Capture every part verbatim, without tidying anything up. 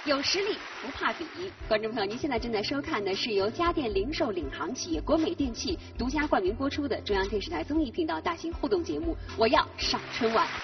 有实力不怕比。观众朋友，您现在正在收看的是由家电零售领航企业国美电器独家冠名播出的中央电视台综艺频道大型互动节目《我要上春晚》。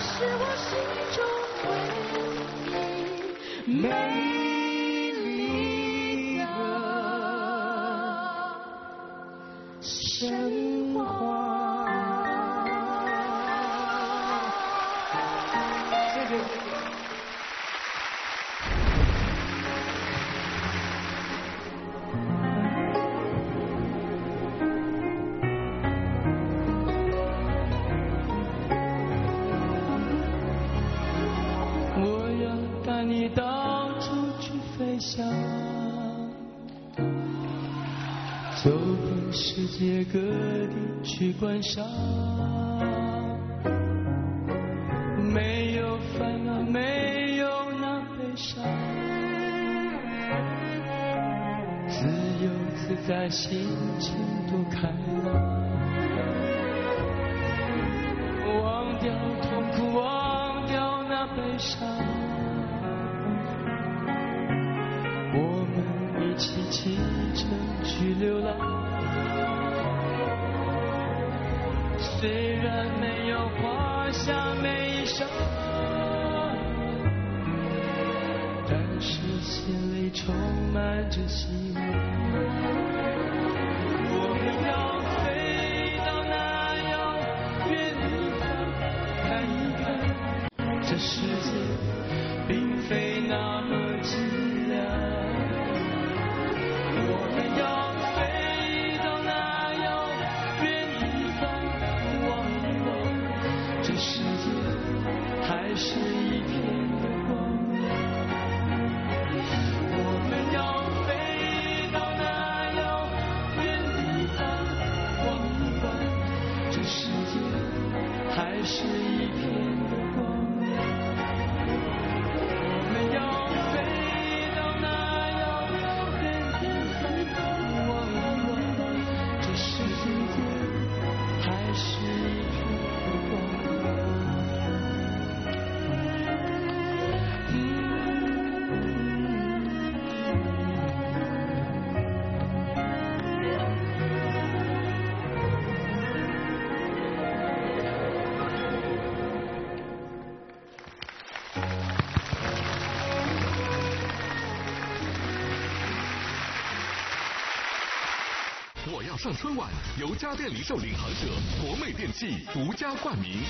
是我心中唯一美丽的神话。谢谢。带你到处去飞翔，走遍世界各地去观赏，没有烦恼，没有那悲伤，自由自在，心情多开朗，忘掉痛苦，忘掉那悲伤。一起启程去流浪，虽然没有华厦美裳，但是心里充满着希望。我们要飞到那遥远地方，看一看这世界并非那么寂寥。我们要飞到那遥远地方，望一望，这世界还是一片的光。我们要飞到那遥远地方，望一望，这世界还是一片的光。我们要飞到那遥远地方，还是一片的光。 我要上春晚，由家电零售领航者国美电器独家冠名。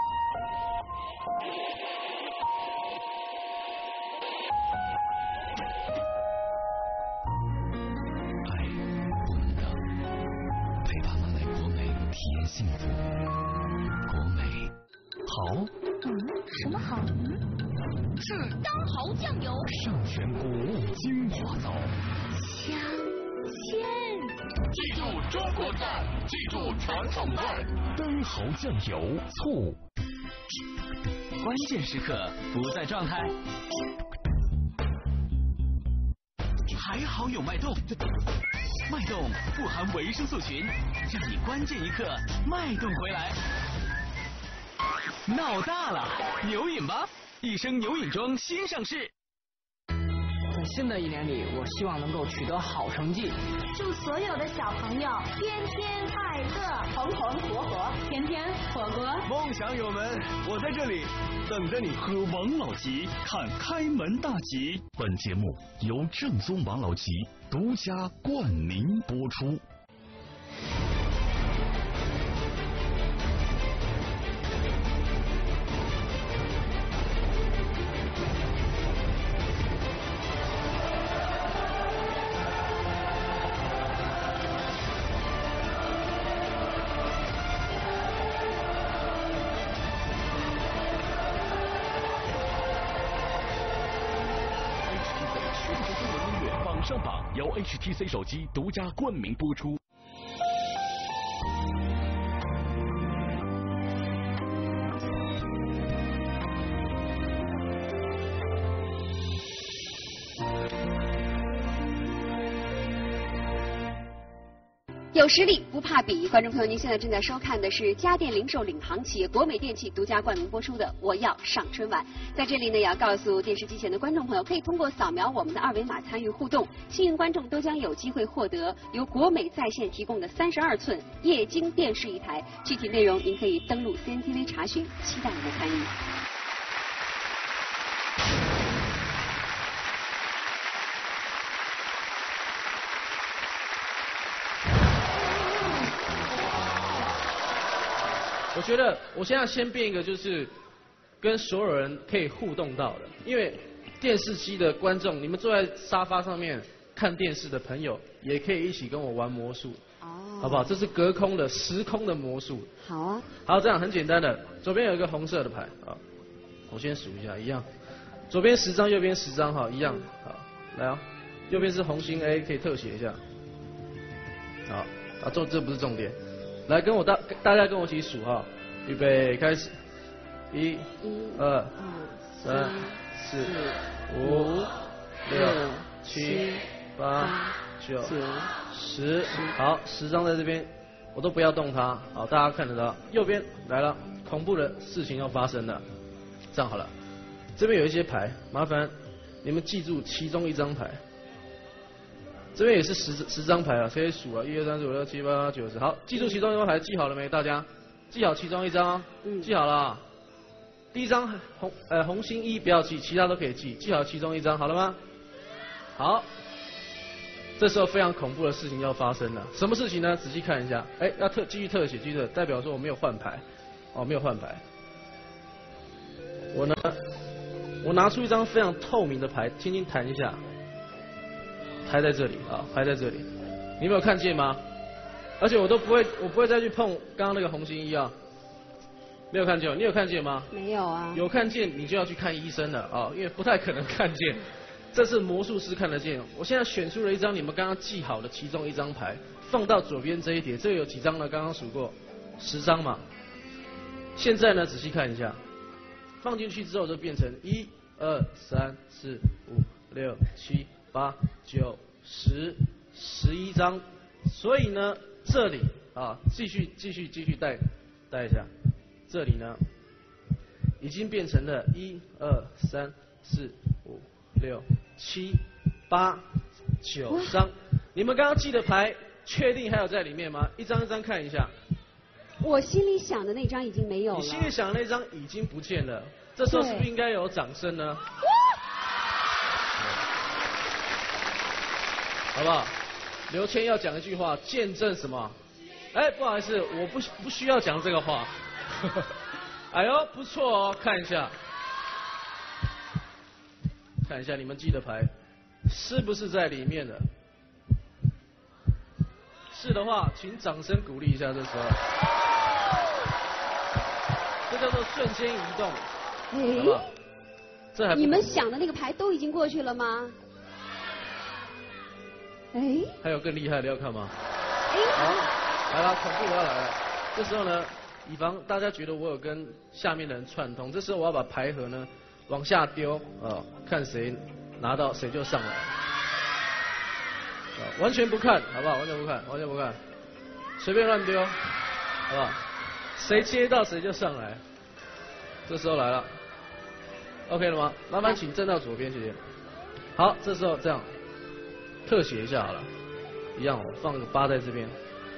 爱不能等，陪爸妈来国美体验幸福。国美好， 嗯，什么好？嗯，是当豪酱油， 上全谷物精华皂， 香鲜。 记住中国赞，记住传统味，灯豪酱油醋。 关键时刻不在状态，还好有脉动。脉动富含维生素群，让你关键一刻脉动回来。闹大了，牛饮吧！一升牛饮装新上市。 在新的一年里，我希望能够取得好成绩。 祝所有的小朋友天天快乐，红红火火，天天火锅。 梦想有门，我在这里等着你。喝王老吉，看开门大吉。 本节目由正宗王老吉独家冠名播出。上榜由 H T C 手机独家冠名播出。 有实力不怕比，观众朋友，您现在正在收看的是家电零售领航企业国美电器独家冠名播出的《我要上春晚》。在这里呢，也要告诉电视机前的观众朋友，可以通过扫描我们的二维码参与互动，幸运观众都将有机会获得由国美在线提供的三十二寸液晶电视一台。具体内容您可以登录 C N T V 查询，期待您的参与。 我觉得我现在先变一个，就是跟所有人可以互动到的，因为电视机的观众，你们坐在沙发上面看电视的朋友，也可以一起跟我玩魔术，哦，好不好？这是隔空的时空的魔术。 好啊。 好，这样很简单的，左边有一个红色的牌，啊，我先数一下，一样，左边十张，右边十张，哈，一样，好，来哦，右边是红心 A， 可以特写一下，好，啊，这这不是重点。来，跟我大大家跟我一起数哈，预备开始，一、二、三、四、五、六、七、八、九、十，好，十张在这边，我都不要动它，好，大家看得到。右边来了，恐怖的事情要发生了，这样好了，这边有一些牌，麻烦你们记住其中一张牌。这边也是十十张牌啊，谁数啊？一二三四五六七八九十，好，记住其中一张牌，记好了没？大家记好其中一张，嗯，记好了。第一张红呃红心一不要记，其他都可以记，记好其中一张，好了吗？好，这时候非常恐怖的事情要发生了，什么事情呢？仔细看一下，哎，要特继续特写，继续特，代表说我没有换牌，哦，没有换牌。我呢，我拿出一张非常透明的牌，轻轻弹一下。拍在这里啊，拍在这里，你没有看见吗？而且我都不会，我不会再去碰刚刚那个红心一啊，没有看见，你有看见吗？ 没有啊。有看见你就要去看医生了啊，因为不太可能看见，这是魔术师看得见。我现在选出了一张你们刚刚记好的其中一张牌，放到左边这一叠，这个有几张呢？刚刚数过，十张嘛。现在呢，仔细看一下，放进去之后就变成一、二、三、四、五、六、七。八九十十一张，所以呢，这里啊，继续继续继续带带一下，这里呢，已经变成了一二三四五六七八九张。你们刚刚记的牌，确定还有在里面吗？一张一张看一下。 我心里想的那张已经没有了。 你心里想的那张已经不见了，这时候是不是应该有掌声呢？好不好？刘谦要讲一句话，见证什么？哎，不好意思，我不不需要讲这个话。哎呦，不错哦，看一下，看一下你们记的牌是不是在里面的？是的话，请掌声鼓励一下。这时候，这叫做瞬间移动，好不好？这还不你们想的那个牌都已经过去了吗？哎， 还有更厉害的要看吗？ 哎， 好，来了，恐怖的要来了。这时候呢，以防大家觉得我有跟下面的人串通，这时候我要把牌盒呢往下丢，呃，看谁拿到谁就上来，呃，完全不看，好不好？完全不看，完全不看，随便乱丢，好不好？谁接到谁就上来。这时候来了 ，OK 了吗？麻烦请站到左边，谢谢。好，这时候这样。特写一下好了，一样我放个八在这边。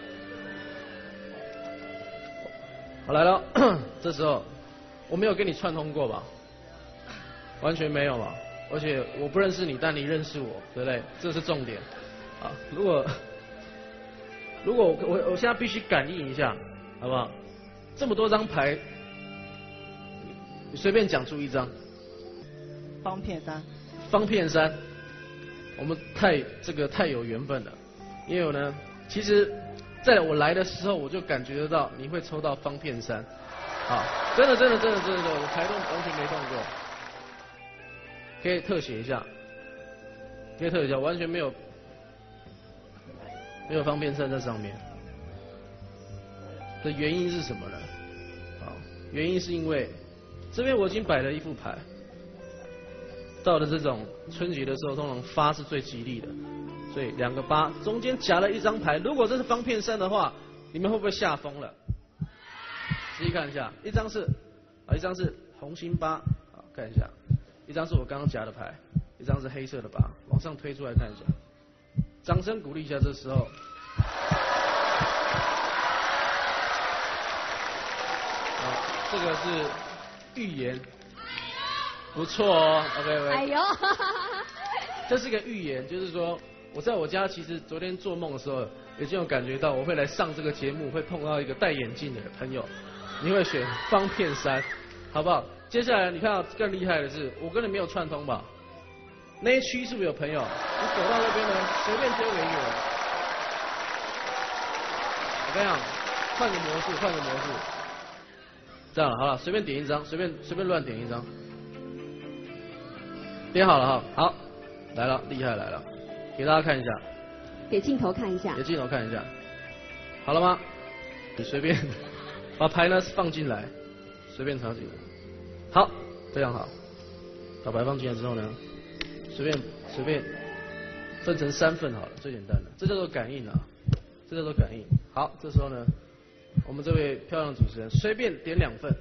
好来了，这时候我没有跟你串通过吧？完全没有吧？而且我不认识你，但你认识我，对不对？这是重点啊！如果如果我我我现在必须感应一下，好不好？这么多张牌，你随便讲出一张。 方片三。 方片三。我们太这个太有缘分了，因为呢，其实在我来的时候我就感觉得到你会抽到方片三，好，真的真的真的真的，我牌都完全没动过，可以特写一下，可以特写一下，完全没有没有方片三在上面，的原因是什么呢？好，原因是因为这边我已经摆了一副牌。到了这种春节的时候，通常发是最吉利的， 所以两个八，中间夹了一张牌。如果这是方片三的话，你们会不会吓疯了？仔细看一下，一张是啊，一张是红心八，好看一下，一张是我刚刚夹的牌，一张是黑色的八，往上推出来看一下，掌声鼓励一下，这时候。好，这个是预言，不错哦 ，OK OK。 哎呦， 这是个预言，就是说我在我家其实昨天做梦的时候，已经有感觉到我会来上这个节目，会碰到一个戴眼镜的朋友。你会选方片三，好不好？接下来你看到更厉害的是，我跟你没有串通吧？那一区是不是有朋友？你走到那边呢，随便丢给一个人。我跟你讲，换个模式，换个模式。这样好了，随便点一张，随便随便乱点一张。点好了哈，好，来了，厉害来了，给大家看一下。 给镜头看一下。 给镜头看一下。好了吗？你随便。把牌呢放进来，随便插进来，好，非常好。把牌放进来之后呢，随便随便分成三份好了，最简单的，这叫做感应啊，这叫做感应。好，这时候呢，我们这位漂亮主持人随便点两份，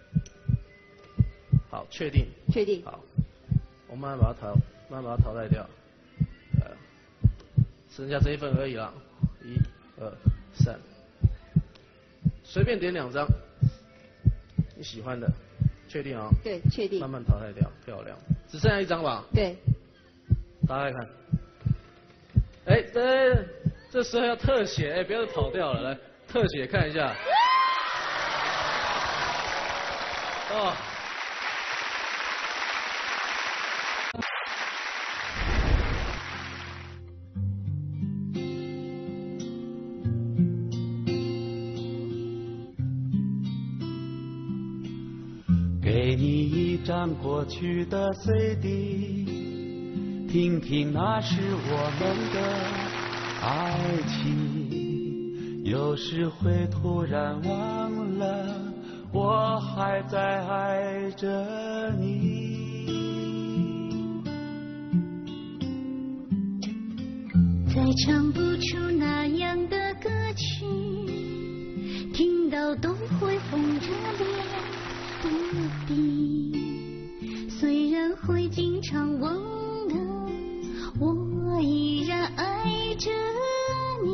好，确定， 确定， 好，我慢慢把它淘，慢慢把它淘汰掉，呃，剩下这一份而已啦，一、二、三。随便点两张，你喜欢的，确定啊、哦？ 对，确定。 慢慢淘汰掉，漂亮。只剩下一张吧？ 对。 打开看。哎，这这时候要特写，哎，不要跑掉了，来特写看一下。哦。 给你一张过去的 C D， 听听那是我们的爱情。有时会突然忘了，我还在爱着你。 再唱不出那样的歌曲，听到都会红着脸。不必，虽然会经常忘了，我依然爱着你，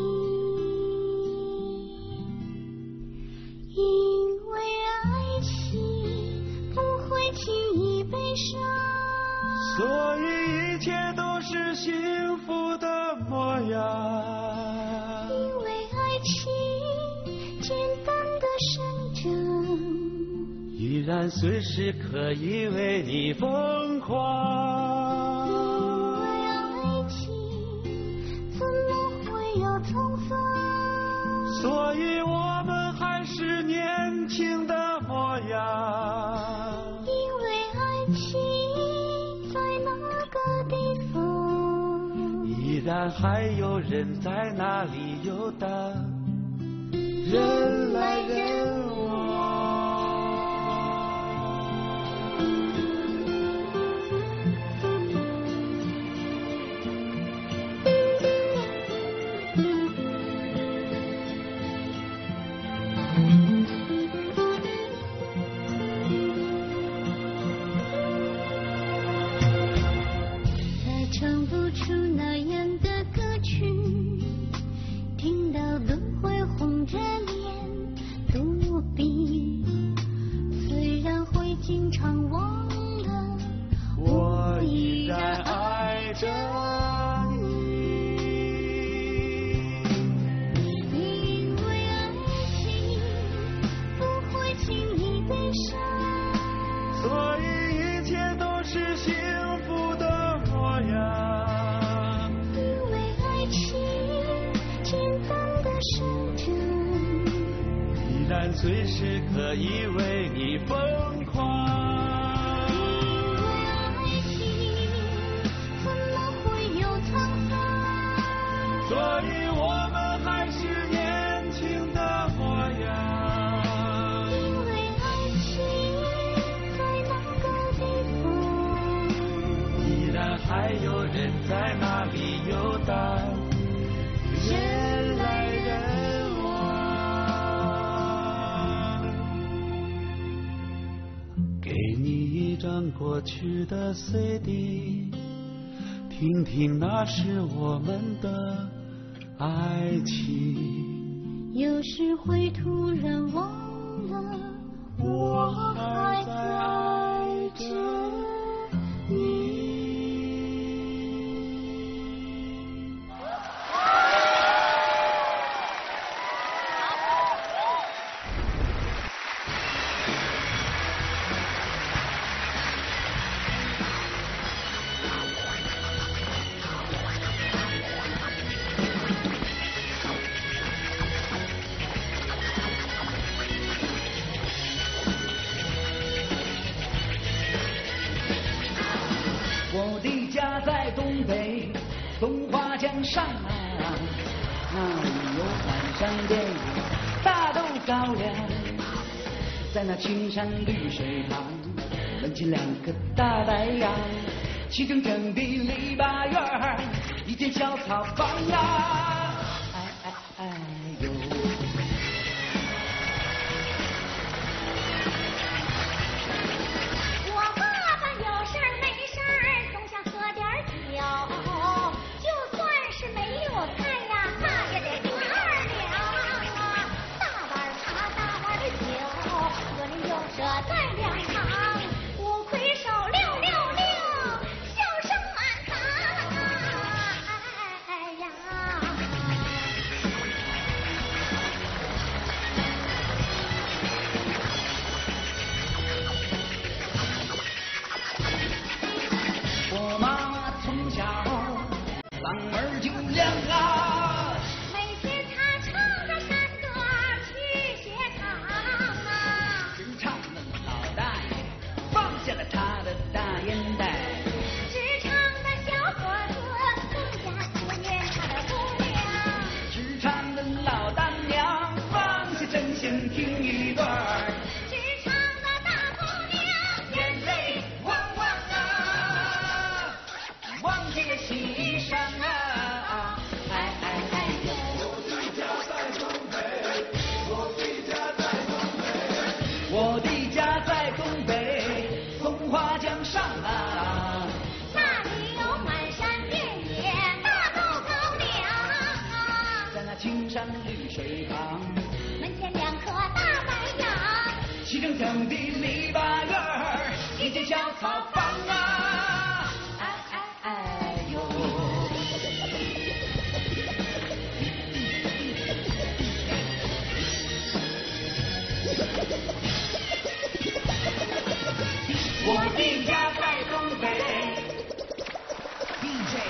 因为爱情不会轻易悲伤， 所以一切都是幸福的模样， 因为爱情简单的生长， 依然随时可以为你疯狂， 因为爱情怎么会有沧桑， 所以我们还是年轻的模样， 因为爱情在那个地方， 依然还有人在那里游荡，人来人往。 唱不出那样的歌曲，听到都会红着脸躲避，虽然会经常忘了， 我依然爱着你， 因为爱情不会轻易悲伤， 所以一切都是幸福的模样， 因为爱情简单的生长， 依然随时可以为你疯狂， 因为爱情怎么会有沧桑， 所以我们还是年轻的模样， 因为爱情在那个地方， 依然还有人在那里游荡。 张过去的 C D， 听听那是我们的爱情。 有时会突然忘了，我还在爱着你。 我的家在东北松花江上啊，那里有环山电影大豆高粱，在那青山绿水旁门前两个大白杨，齐整整的篱笆院儿，一间小草房啊，哎哎哎呦。 这在两旁，五魁首六六六，笑声满堂。哎呀！ 我妈妈从小嗓门就亮啊， 每天她唱着山歌去学堂啊。 放下了他的大烟袋， 职场的小伙子更加思念他的姑娘， 职场的老大娘放下针线听一段， 职场的大姑娘眼泪汪汪啊，忘记了牺牲啊，哎哎哎呦！我的家在东北，我的家在东北，我的家在东北。松花江上啊， 那里有满山遍野大豆高粱啊， 在那青山绿水旁， 门前两棵大白杨， 齐整整的篱笆院儿，一间小草房啊，哎哎哎呦！我的家在东北 ，D J。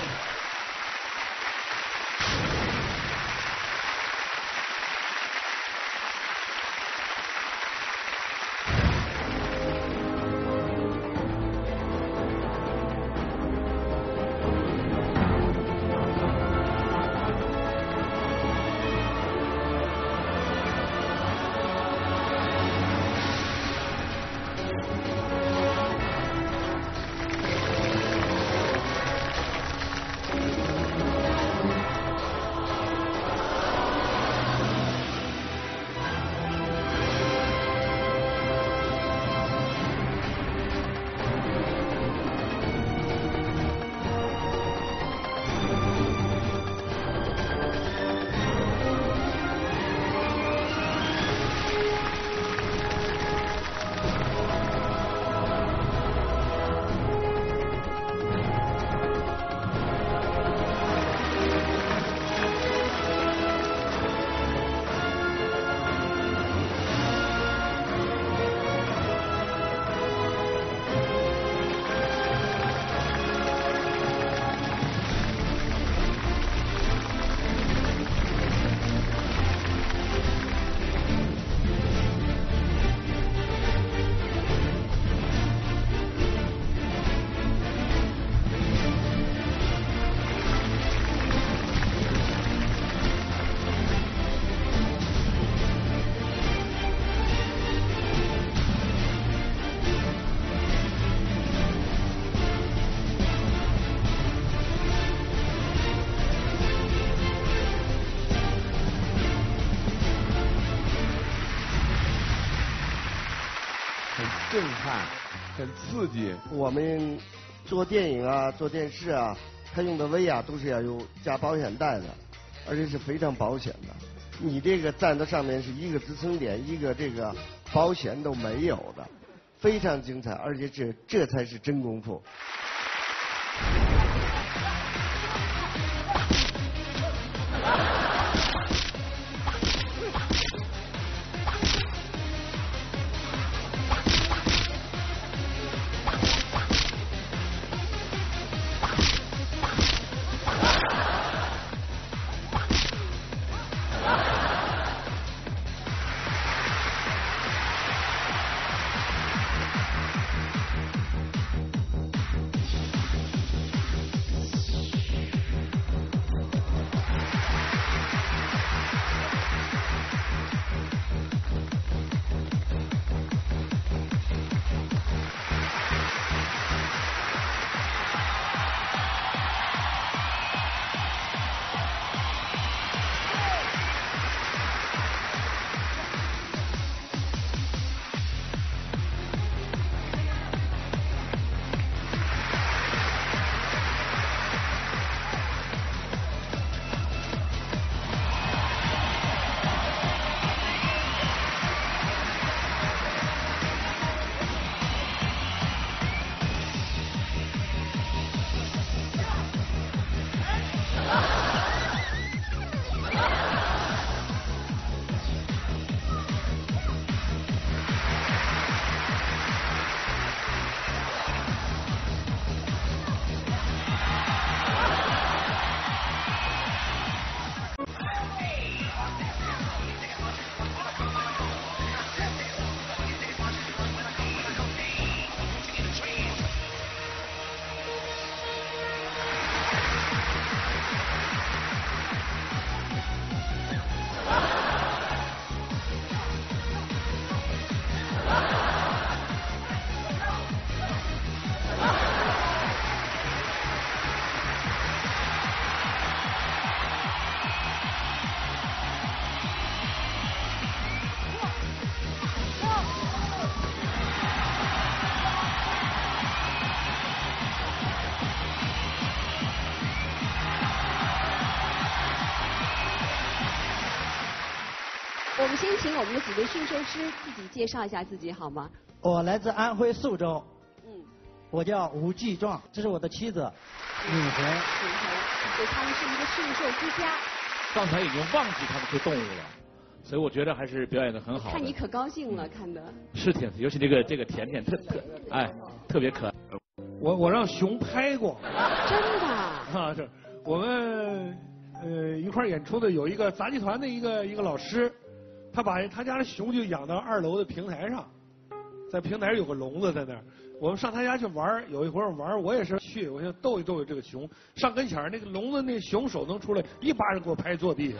震撼、 很刺激。 我们做电影啊，做电视啊，它用的威亚都是要有加保险带的，而且是非常保险的。你这个站在上面是一个支撑点，一个这个保险都没有的，非常精彩，而且这这才是真功夫。 我们先请我们的几位驯兽师自己介绍一下自己好吗？ 我来自安徽宿州， 嗯， 我叫吴继壮，这是我的妻子允红。允红，对，他们是一个驯兽之家。 刚才已经忘记他们是动物了，所以我觉得还是表演的很好的。 看你可高兴了，看的。 是挺，尤其这个这个甜甜特特哎特别可爱。 我我让熊拍过。 真的？ 啊，是我们呃一块演出的有一个杂技团的一个一个老师。他把他家的熊就养到二楼的平台上，在平台上有个笼子在那儿。我们上他家去玩，有一回玩，我也是去，我想逗一逗这个熊。上跟前那个笼子那熊手能出来，一巴掌给我拍坐地上。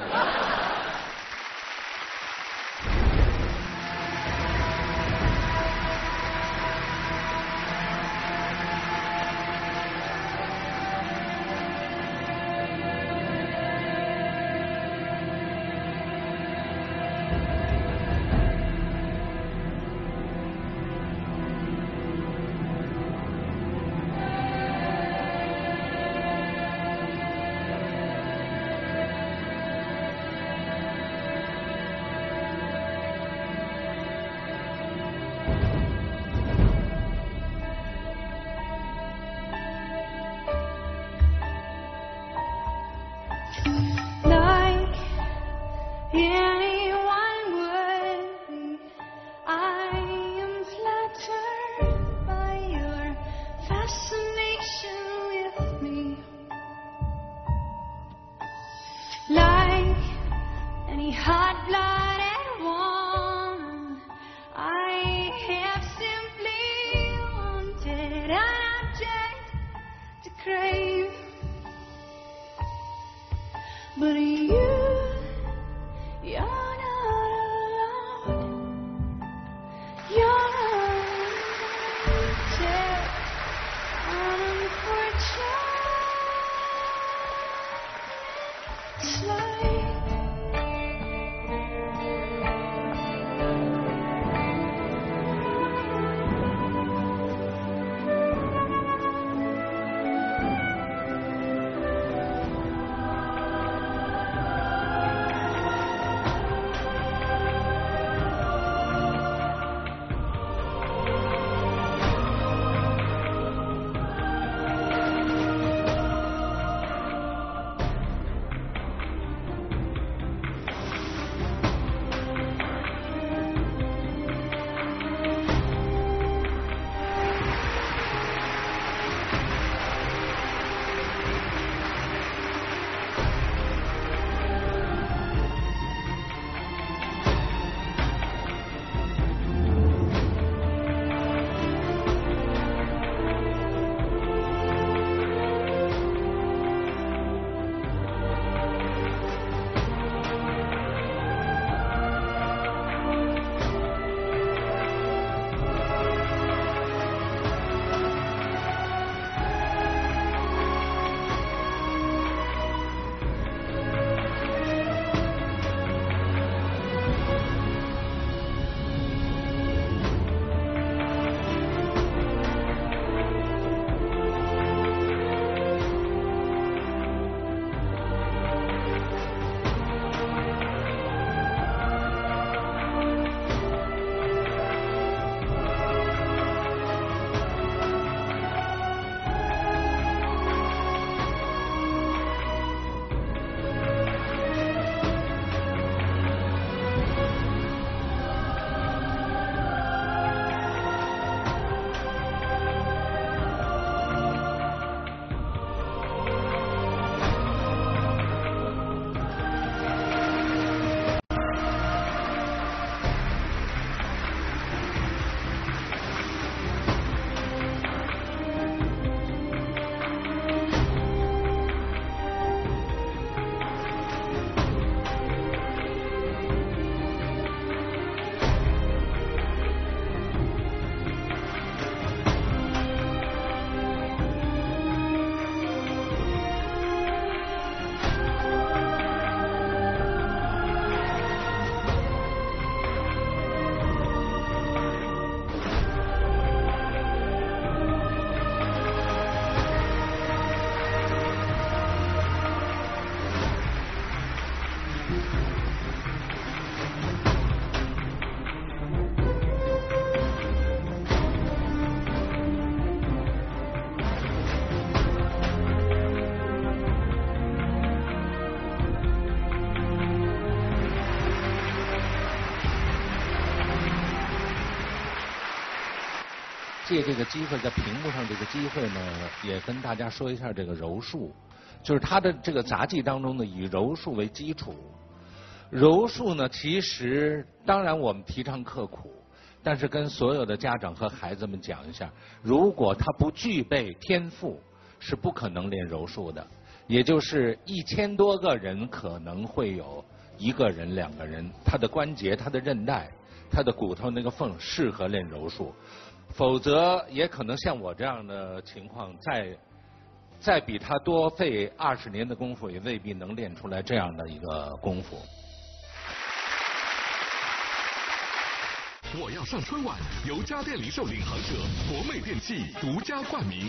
But you, you're not alone. You're unlimited, unfortunate slide. 借这个机会，在屏幕上这个机会呢，也跟大家说一下这个柔术，就是它的这个杂技当中呢，以柔术为基础。柔术呢，其实当然我们提倡刻苦，但是跟所有的家长和孩子们讲一下，如果他不具备天赋，是不可能练柔术的。也就是一千多个人可能会有一个人、两个人，他的关节、他的韧带、他的骨头那个缝适合练柔术，否则也可能像我这样的情况，再再比他多费二十年的功夫，也未必能练出来这样的一个功夫。 我要上春晚，由家电零售领航者国美电器独家冠名。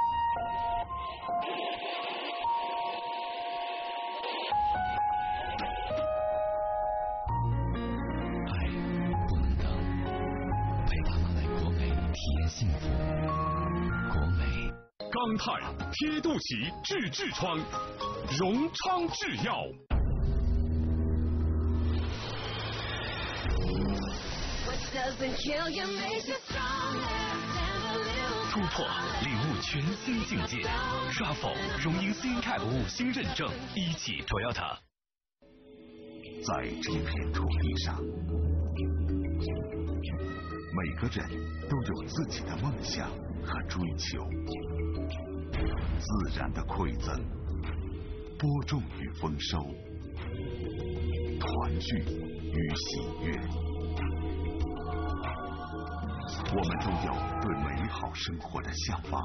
幸福，国美钢泰贴肚脐治痔疮，荣昌制药。突破，领悟全新境界。刷否荣膺 C N C A P 五星认证，一汽 Toyota。 在这片土地上，每个人都有自己的梦想和追求。自然的馈赠，播种与丰收，团聚与喜悦。我们都有对美好生活的向往。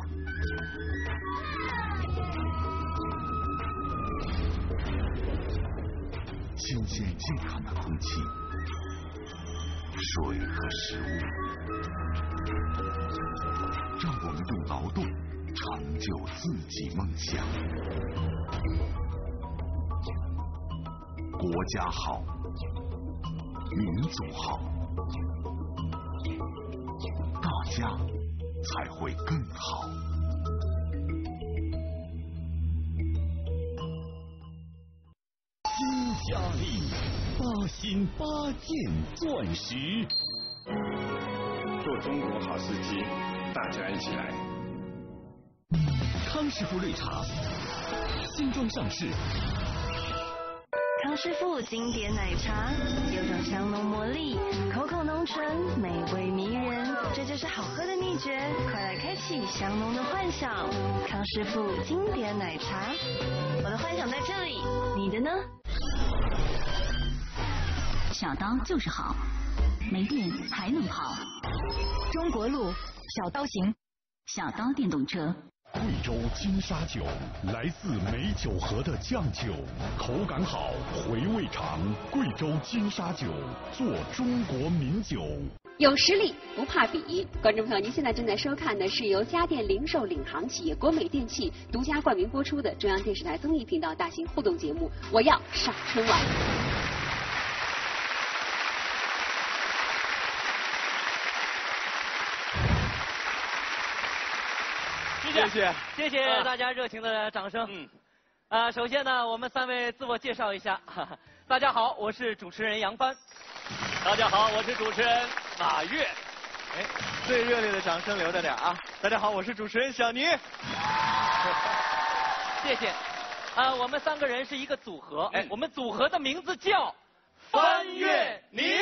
新鲜健康的空气，水和食物，让我们用劳动成就自己梦想。国家好，民族好，大家才会更好。 新佳丽八星八件钻石， 做中国好司机，大家一起来。 康师傅绿茶新装上市。 康师傅经典奶茶有种香浓魔力，口口浓醇，美味迷人，这就是好喝的秘诀。快来开启香浓的幻想，康师傅经典奶茶，我的幻想在这里，你的呢？ 小刀就是好，没电还能跑。中国路小刀行，小刀电动车。 贵州金沙酒，来自美酒河的酱酒，口感好，回味长。贵州金沙酒，做中国名酒。 有实力不怕比，观众朋友，您现在正在收看的是由家电零售领航企业国美电器独家冠名播出的中央电视台综艺频道大型互动节目《我要上春晚》。 谢谢谢谢大家热情的掌声。嗯，啊，首先呢，我们三位自我介绍一下。哈哈，大家好，我是主持人杨帆。 大家好，我是主持人马跃。 哎，最热烈的掌声留着点啊！大家好，我是主持人小倪。 谢谢。啊，我们三个人是一个组合，哎，我们组合的名字叫翻越你。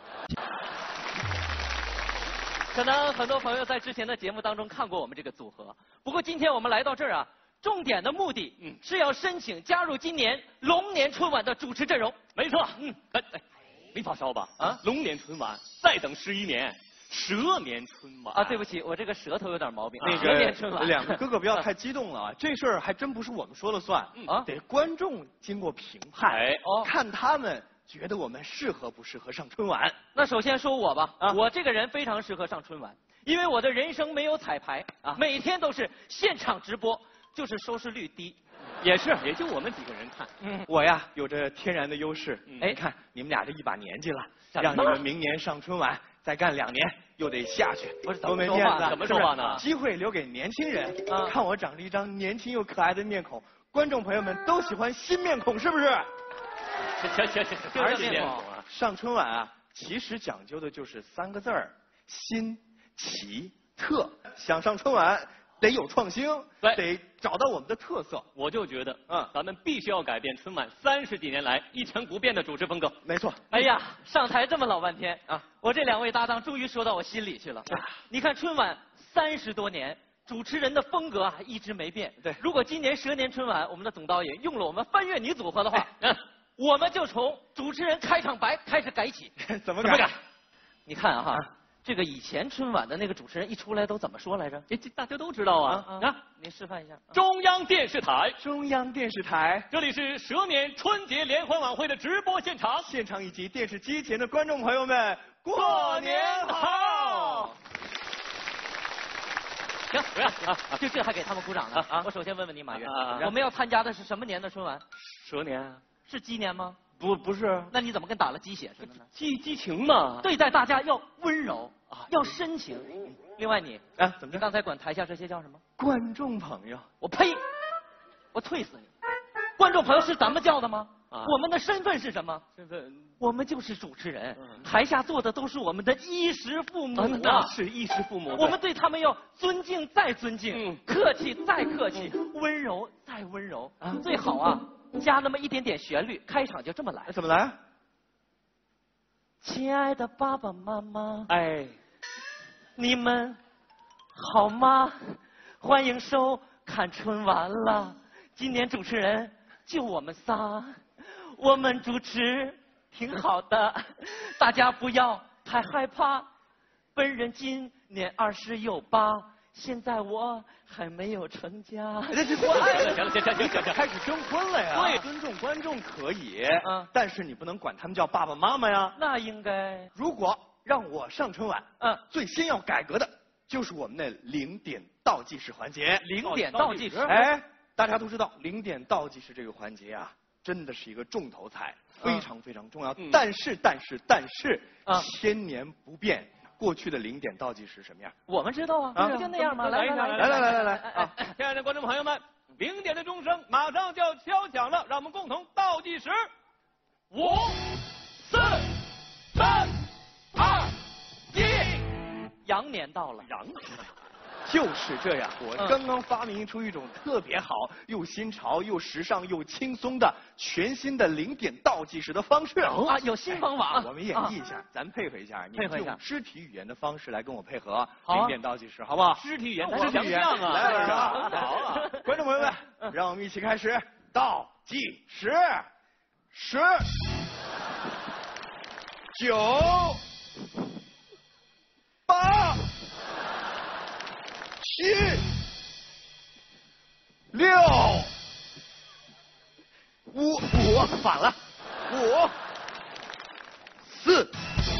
可能很多朋友在之前的节目当中看过我们这个组合，不过今天我们来到这儿啊，重点的目的嗯是要申请加入今年龙年春晚的主持阵容。 没错，嗯，哎哎，没发烧吧？啊，龙年春晚再等十一年，蛇年春晚啊！对不起，我这个舌头有点毛病。 那蛇年春晚， 两个哥哥不要太激动了啊！这事儿还真不是我们说了算啊，得观众经过评判，哎哦，看他们觉得我们适合不适合上春晚。 那首先说我吧，啊，我这个人非常适合上春晚，因为我的人生没有彩排啊，每天都是现场直播，就是收视率低。 也是，也就我们几个人看。 嗯，我呀有着天然的优势。哎，看你们俩这一把年纪了，让你们明年上春晚，再干两年又得下去， 不是多没面子。 怎么说话呢？ 机会留给年轻人。啊，看我长着一张年轻又可爱的面孔，观众朋友们都喜欢新面孔，是不是？ 行行行， 而且上春晚啊，其实讲究的就是三个字儿：新、奇、 特，想上春晚得有创新， 对， 得找到我们的特色。 我就觉得，嗯，咱们必须要改变春晚三十几年来一成不变的主持风格。 没错。 哎呀，上台这么老半天啊，我这两位搭档终于说到我心里去了。你看春晚三十多年。主持人的风格啊一直没变。 对， 如果今年蛇年春晚我们的总导演用了我们翻越女组合的话，嗯，我们就从主持人开场白开始改起。 怎么改？怎么改？你看啊哈，啊这个以前春晚的那个主持人一出来都怎么说来着？ 这这大家都知道啊。 啊，啊你示范一下。 中央电视台， 中央电视台， 这里是蛇年春节联欢晚会的直播现场， 现场以及电视机前的观众朋友们，过年好！ 行，不要啊，就这还给他们鼓掌呢啊！我首先问问你，马云，我们要参加的是什么年的春晚？ 蛇年。 是鸡年吗？ 不，不是。 那你怎么跟打了鸡血似的呢？ 激激情嘛。 对待大家要温柔啊，要深情。另外你， 啊，怎么着？ 刚才管台下这些叫什么？ 观众朋友。 我呸！我退死你！观众朋友是咱们叫的吗？ 啊， 我们的身份是什么？ 身份， 我们就是主持人，嗯、台下坐的都是我们的衣食父母啊， 那是衣食父母。 我们对他们要尊敬再尊敬，嗯、客气再客气，嗯、温柔再温柔，啊、最好啊加那么一点点旋律，开场就这么来。 怎么来？ 亲爱的爸爸妈妈， 哎， 你们好吗？欢迎收看春晚了，今年主持人就我们仨。我们主持挺好的，大家不要太害怕。本人今年二十有八，现在我还没有成家。 我爱行了，行行行行行， 开始征婚了呀？ 对， 尊重观众可以， 嗯， 但是你不能管他们叫爸爸妈妈呀。 那应该， 如果让我上春晚， 嗯， 最先要改革的就是我们的零点倒计时环节。 零点倒计时， 哎，大家都知道零点倒计时这个环节啊。真的是一个重头菜，非常非常重要。嗯、但是，但是，但是，啊、千年不变，过去的零点倒计时什么样？ 我们知道啊，不就那样吗？来来来来来来来来啊！ 亲爱的观众朋友们，零点的钟声马上就要敲响了，让我们共同倒计时：五、四、三、二、一。 羊年到了， 羊年。 就是这样，我刚刚发明出一种特别好、又新潮、又时尚、又轻松的全新的零点倒计时的方式啊！有新方法， 我们演绎一下，咱配合一下， 配合一下， 用肢体语言的方式来跟我配合零点倒计时，好不好？ 肢体语言， 肢体语言啊！ 来来来，好啊！观众朋友们，让我们一起开始倒计时，十、九、八。七、六、五五反了，五、四、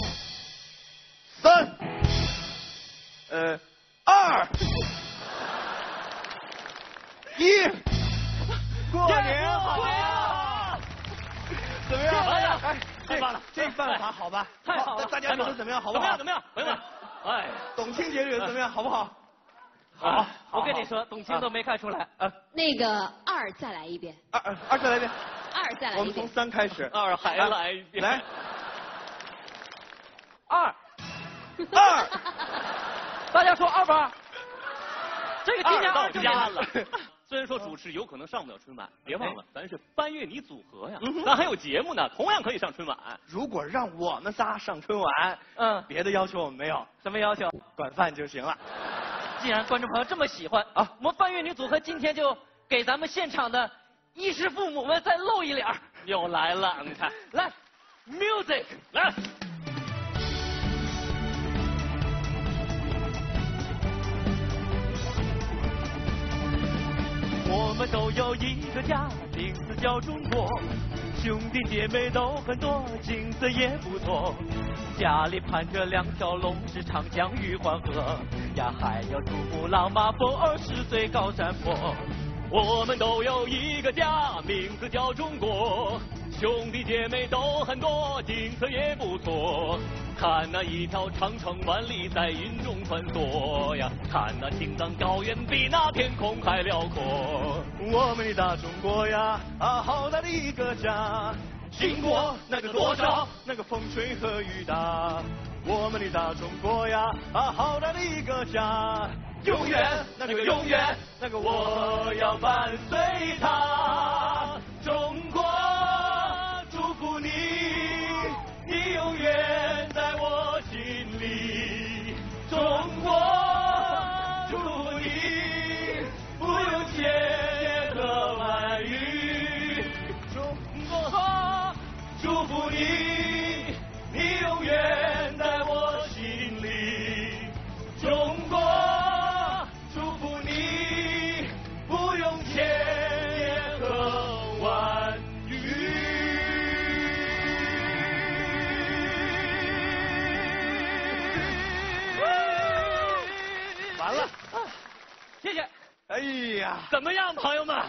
三、呃二、一，过年好啊！怎么样？哎， 太棒了， 这办法好吧？ 太好了， 大家觉得怎么样？好不好？ 怎么样？怎么样？朋友们， 哎，董卿姐觉得怎么样？好不好？ 好，我跟你说，董卿都没看出来。 呃，那个二再来一遍。 二二二再来一遍。 二再来一遍。 我们从三开始。 二还来一遍。 来。 二。 二。 大家说二不二？这个今年到家了。虽然说主持有可能上不了春晚，别忘了咱是翻越你组合呀，咱还有节目呢，同样可以上春晚。 如果让我们仨上春晚，嗯，别的要求我们没有。 什么要求？ 管饭就行了。 既然观众朋友这么喜欢啊，我们翻越女组合今天就给咱们现场的衣食父母们再露一脸。 又来了，你看， 来 ，music， 来。 我们都有一个家，名字叫中国，兄弟姐妹都很多，景色也不错。家里盘着两条龙，是长江与黄河呀，还有珠穆朗玛峰，二十岁高山坡。 我们都有一个家，名字叫中国，兄弟姐妹都很多，景色也不错。看那一条长城万里在云中穿梭呀，看那青藏高原比那天空还辽阔。 我们的大中国呀，啊，好大的一个家。经过那个多少，那个风吹和雨打， 我们的大中国呀，啊，好大的一个家，永远那个永远那个我要伴随它。中国，祝福你，你永远在我心里。中国，祝福你，不用千言和万语。中国，祝福你，你永远在我心里。中国，祝福你，不用千言和万语。 完了，谢谢。 哎呀， 怎么样，朋友们？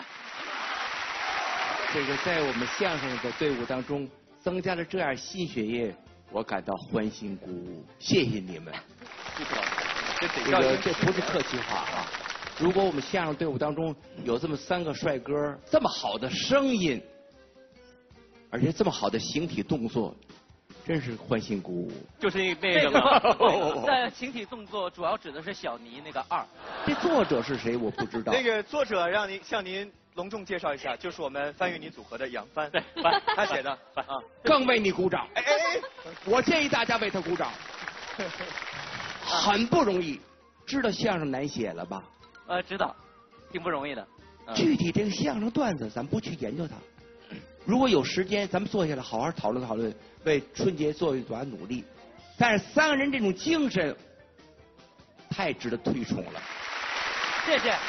这个在我们相声的队伍当中增加了这样新血液，我感到欢欣鼓舞。谢谢你们。这个这不是客气话啊！如果我们相声队伍当中有这么三个帅哥，这么好的声音，而且这么好的形体动作，真是欢欣鼓舞。 就是那个嘛，在形体动作主要指的是小尼那个二。 这作者是谁？我不知道。 那个作者让您向您隆重介绍一下，就是我们翻越你组合的杨帆。 对， 他写的啊， 更为你鼓掌。 哎哎哎， 我建议大家为他鼓掌。很不容易，知道相声难写了吧？ 呃，知道，挺不容易的。 嗯、 具体这个相声段子，咱不去研究它。如果有时间，咱们坐下来好好讨论讨论，为春节做一把努力。但是三个人这种精神，太值得推崇了。 谢谢。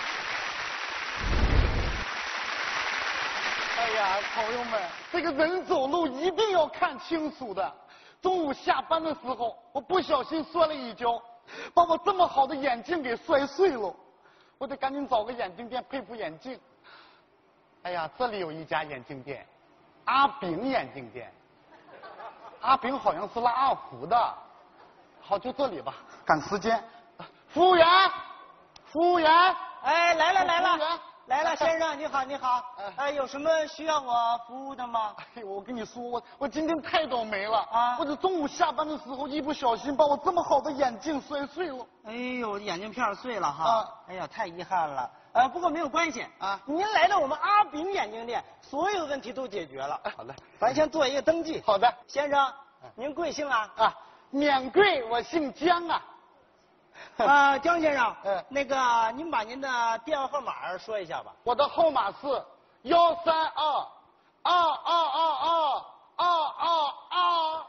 哎呀，朋友们，这个人走路一定要看清楚的。中午下班的时候，我不小心摔了一跤，把我这么好的眼镜给摔碎了。我得赶紧找个眼镜店配副眼镜。哎呀，这里有一家眼镜店，阿炳眼镜店。阿炳好像是拉二胡的。好，就这里吧，赶时间。服务员，服务员， 哎，来了来了。 服务员来了，先生，你好，你好。哎，有什么需要我服务的吗？ 哎，我跟你说，我我今天太倒霉了啊！我这中午下班的时候，一不小心把我这么好的眼镜摔碎了。 哎呦，眼镜片碎了哈！ 啊、 哎呀，太遗憾了。呃，不过没有关系啊，您来到我们阿炳眼镜店，所有问题都解决了。 好的， 咱先做一个登记。 好的， 先生，您贵姓啊？ 啊，免贵，我姓姜啊。 啊，姜先生，嗯，那个您把您的电话号码说一下吧。 我的号码是幺三二二二二二二二二。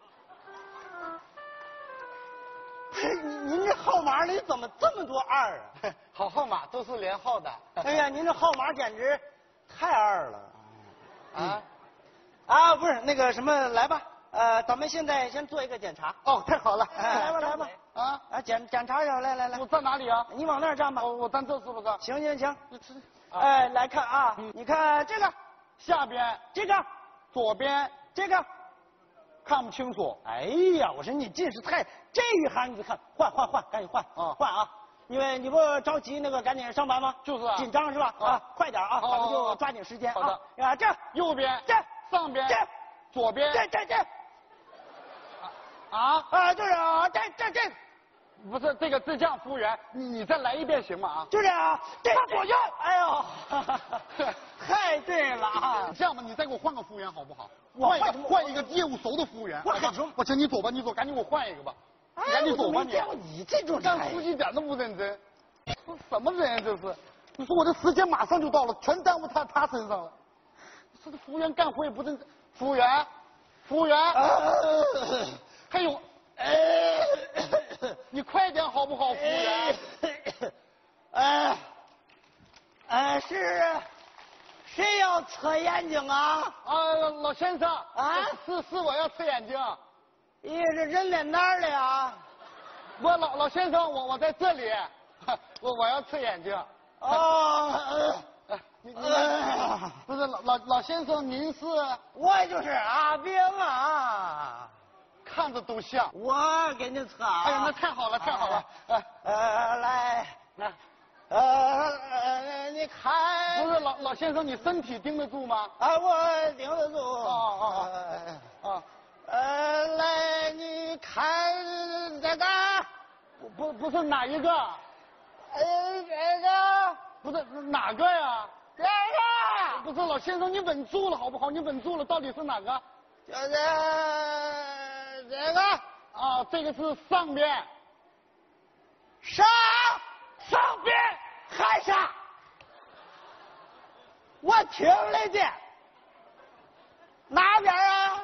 不是，您您这号码里怎么这么多二啊？ 好号码都是连号的。 哎呀，您这号码简直太二了。 啊啊，不是那个什么，来吧。呃，咱们现在先做一个检查。 哦，太好了， 来吧来吧。 啊啊，检检查一下，来来来。 我站哪里啊？ 你往那儿站吧。 我我站这是不是？ 行行行。哎，来看啊，你看这个下边， 这个左边， 这个看不清楚。 哎呀，我说你近视太，这一行你就看，换换换，赶紧换啊换啊！因为你不着急那个赶紧上班吗？ 就是啊。 紧张是吧？啊，快点啊，咱们就抓紧时间啊。 好的。 啊，这右边， 这上边， 这左边， 这这这。 啊啊，就是啊，这这这， 不是这个这样，服务员，你你再来一遍行吗？啊， 就是啊，这看左右， 哎呦，太对了啊！ 这样吧，你再给我换个服务员好不好？ 换一个换一个业务熟的服务员。 我跟你说， 我请你走吧，你走，赶紧给我换一个吧。赶紧走吧你。 你这种干书记一点都不认真，这什么人啊这是？你说我这时间马上就到了，全耽误他他身上了。这个服务员干活也不认真。服务员，服务员。还有，你快点好不好，服务员？ 呃，呃，是谁要测眼睛啊？ 啊，老先生啊， 是是我要测眼睛。 你这人在哪儿了呀？ 我老老先生，我我在这里，我我要测眼睛。 哦， 呃，你你不是老老老先生，您是？ 我就是阿炳啊。 看着都像， 我给你测啊！ 哎呀，那太好了，太好了！ 呃呃，来，来，呃，你看， 不是老老先生，你身体盯得住吗？ 啊，我盯得住。 哦哦哦。呃，来，你看。 还这个不不不是哪一个？呃，这个不是哪个呀？这个不是老先生，你稳住了好不好？你稳住了，到底是哪个？就是这个啊，这个是上边。上上边还上？我听来的。哪边啊？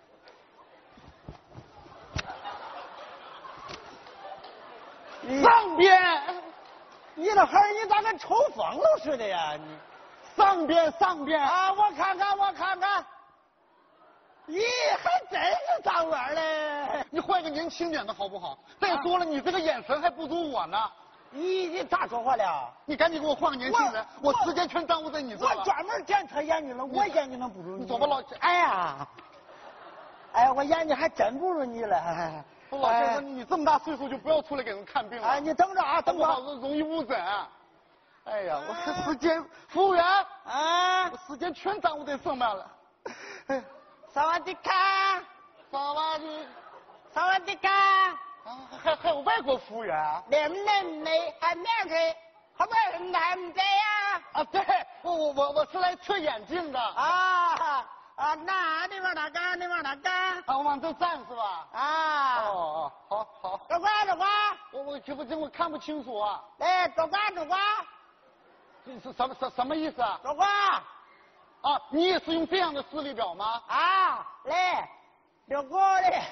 上边。 你那孩儿，你咋跟抽风了似的呀？你上边上边啊！我看看，我看看。咦，还真是上边嘞！ 你换个年轻点的好不好？再说了，你这个眼神还不如我呢。 你你咋说话了？ 你赶紧给我换个年轻人，我时间全耽误在你这了。 我专门检测眼睛了，我眼睛能不如你？ 你走吧，老。 哎呀，哎呀，我眼睛还真不如你了。 老先生，你这么大岁数就不要出来给人看病了。 哎，你等着啊，等着， 容易误诊。哎呀，我这时间，服务员， 啊， 我时间全耽误在上面了。 哎，萨瓦迪卡， 萨瓦迪， 萨瓦迪卡， 还还有外国服务员。 能不能没还面开？后边还没在呀？ 啊，对，我我我我是来测眼镜的。 啊。啊，那你往哪干？你往哪干？ 啊，我往这站是吧？ 啊。 哦哦，好好。 走过走过。 我我听不清，我看不清楚啊。 来，走过走过。 这是什么什什么意思啊？ 走过。 啊，你也是用这样的视力表吗？ 啊，来，走过来。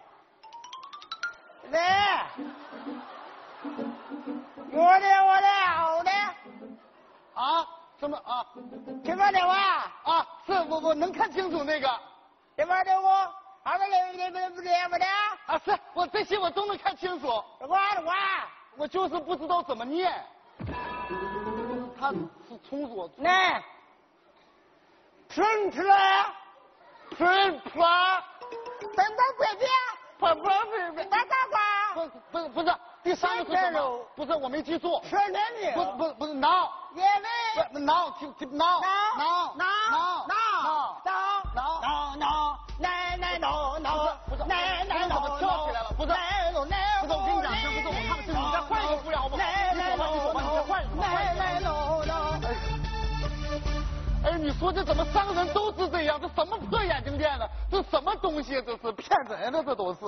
来。我的我的好的。 啊？什么啊？ 这边的我啊，是我我能看清楚那个。 这边的我，后边的这边不这边的啊，是我这些我都能看清楚。 我我我就是不知道怎么念。他是从左。 来，顺出来， 顺出来， 等等别别， 不不不不， 大大瓜， 不不是不是，第三个是什么？不是我没记住。 是人的。 不不不是挠。 因为不挠听听挠挠挠挠挠挠挠挠挠奶奶挠挠， 不是奶奶挠挠， 跳起来了，不是奶挠奶不是我跟你讲，不是我看不清，你再换一个服务员好不好？ 奶奶挠挠， 你再换一个， 奶奶挠挠。 哎，你说这怎么三个人都是这样？这什么破眼镜店呢？这什么东西？这是骗人的，这都是。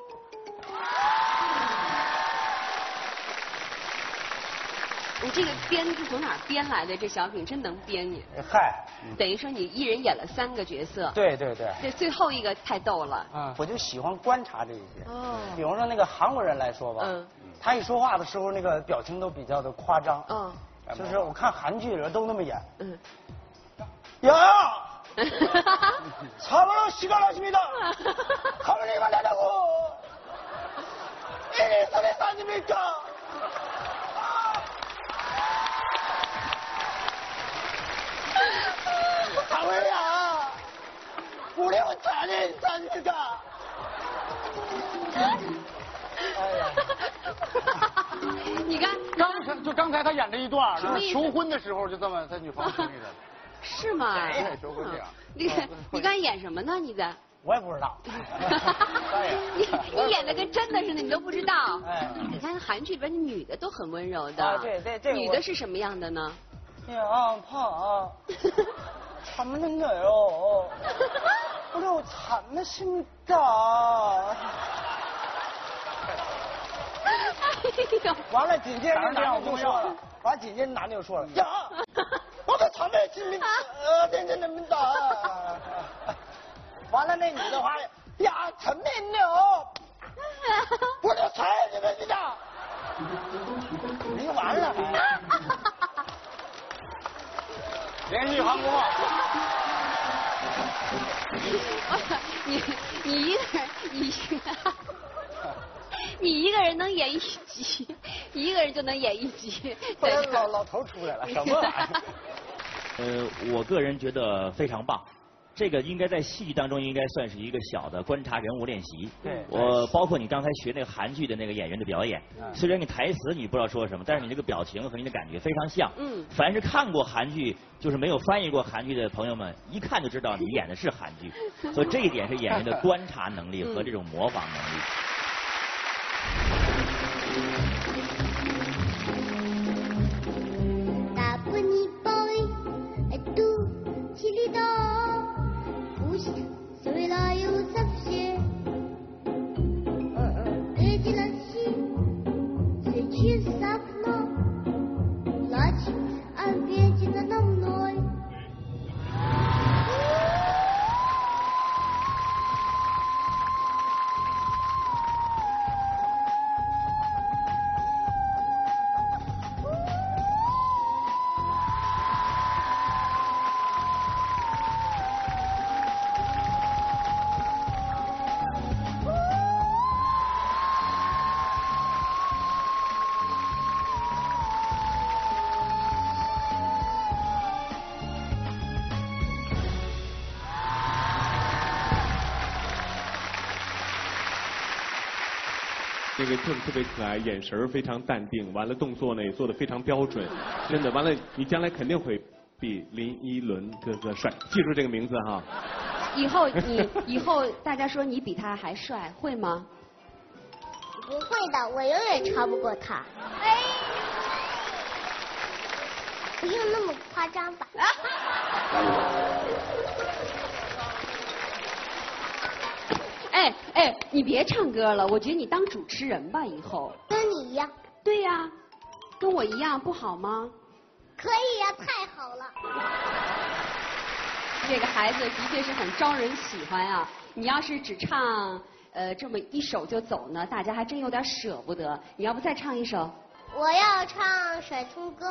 你这个编是从哪儿编来的？这小品真能编你。 嗨， 等于说你一人演了三个角色。 对对对。 这最后一个太逗了。 嗯，我就喜欢观察这一些。 哦。 比方说那个韩国人来说吧，嗯，他一说话的时候那个表情都比较的夸张。嗯。就是我看韩剧里边都那么演。嗯。야! 사바로 시간 하십니다. 가만히 말하라고. 이리 소리 사십니까? 강호야, 우리 혼자는 인사입니까? 哎呀，你看，刚才就刚才他演这一段，就是求婚的时候就这么在女方心里的。 是吗？ 对，求婚这样。 你你刚演什么呢？你在？ 我也不知道。 你你演的跟真的似的，你都不知道。哎，你看韩剧里边的女的都很温柔的。 啊，对对对。 女的是什么样的呢？ 야 파 참는 거요. 그리고 참으십니다. 完了，紧接着男的就说了，完了紧接着男的就说了，呀，我的참으십니다，真真的明白。完了，那女的话，呀，陈明了，我的菜你们知道？没完了还。 联系韩国。 你你一个人，你你一个人能演一集，一个人就能演一集。 后来老老头出来了，什么玩意儿？ 呃，我个人觉得非常棒。这个应该在戏剧当中应该算是一个小的观察人物练习。 对， 我包括你刚才学那个韩剧的那个演员的表演，嗯、虽然你台词你不知道说什么，但是你这个表情和你的感觉非常像。嗯。凡是看过韩剧，就是没有翻译过韩剧的朋友们，一看就知道你演的是韩剧。所以这一点是演员的观察能力和这种模仿能力。 那个特特别可爱，眼神非常淡定，完了动作呢也做得非常标准，真的，完了你将来肯定会比林依轮哥哥帅，记住这个名字哈。 以后你以后大家说你比他还帅，会吗？ 不会的，我永远超不过他。哎，不用那么夸张吧。 哎哎，你别唱歌了，我觉得你当主持人吧，以后。 跟你一样。 对呀，跟我一样不好吗？ 可以呀，太好了。 这个孩子的确是很招人喜欢啊！你要是只唱呃这么一首就走呢，大家还真有点舍不得。你要不再唱一首？ 我要唱《甩葱歌》。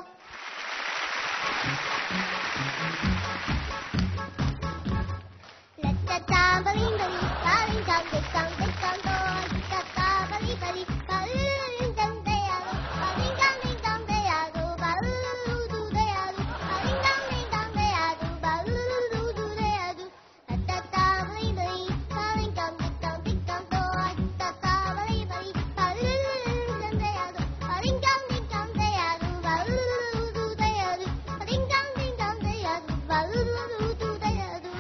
啦哒哒吧哩吧哩，吧哩当的当的当的，哒哒吧哩吧哩，吧哩当的呀噜，吧哩当的当的呀噜，吧噜噜的呀噜，吧哩当的当的呀噜，吧噜噜噜的呀噜，啦哒哒吧哩吧哩，吧哩当的当的当的，哒哒吧哩吧哩，吧哩当的呀噜，吧哩当的当的呀噜，吧噜噜噜的呀噜，吧哩当的当的呀噜，吧噜噜噜的呀噜。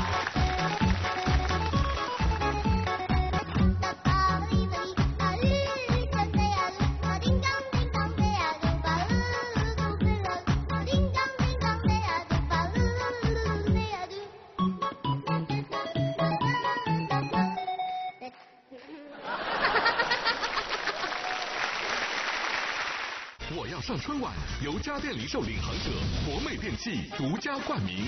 我要上春晚，由家电零售领航者国美电器独家冠名。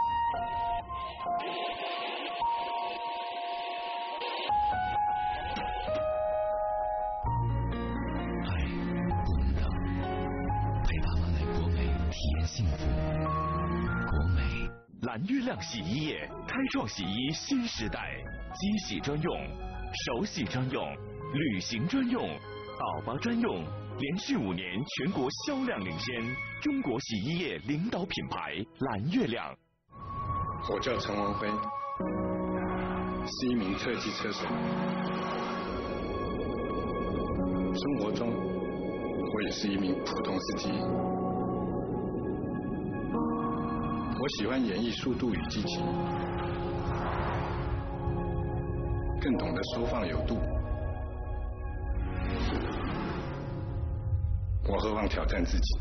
爱不能让，陪爸妈来国美体验幸福。国美蓝月亮洗衣液，开创洗衣新时代，机洗专用，手洗专用，旅行专用，宝宝专用。连续五年全国销量领先，中国洗衣液领导品牌蓝月亮。 我叫陈文辉，是一名特技车手。生活中，我也是一名普通司机。我喜欢演绎速度与激情，更懂得收放有度。我渴望挑战自己，